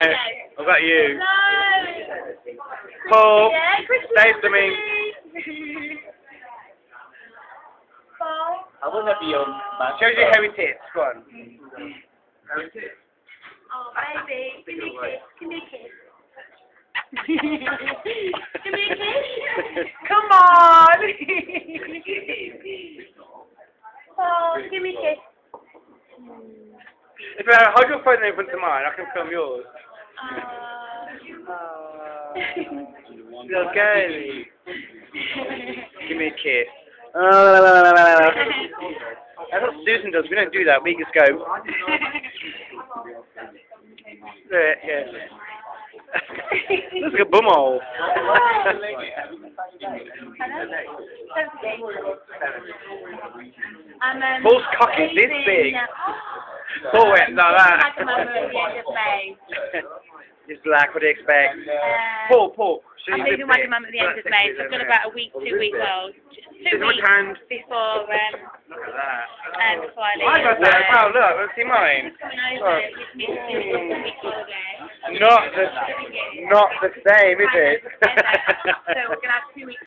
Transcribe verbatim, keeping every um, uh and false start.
What about you? No. Paul, Yeah, say something. Paul. I want to be on. Show your hairy tits. Go on. Oh, baby, give me a kiss. Give me a kiss. Give me a kiss. Come on. Oh, give me a kiss. If I hold your phone in front of mine, I can film yours. Uh, Little girlie. Give me a kiss. That's what Susan does. We don't do that. We just go. Yeah, yeah. Looks like a bumhole. And then Paul's cock is this big. Paul went like that. Like a moment at the end of May. Just like what do you expect? Uh, Paul, Paul. I'm moving like a mum at the end of May, so I've got about a week, two weeks, well, two Look weeks at hand. before, um, Look at that. um, before I leave. I got that. Wow, look. Let's see mine. Coming over, it's me to do a week holiday. Not the, not the same, is it? So we're going to have two weeks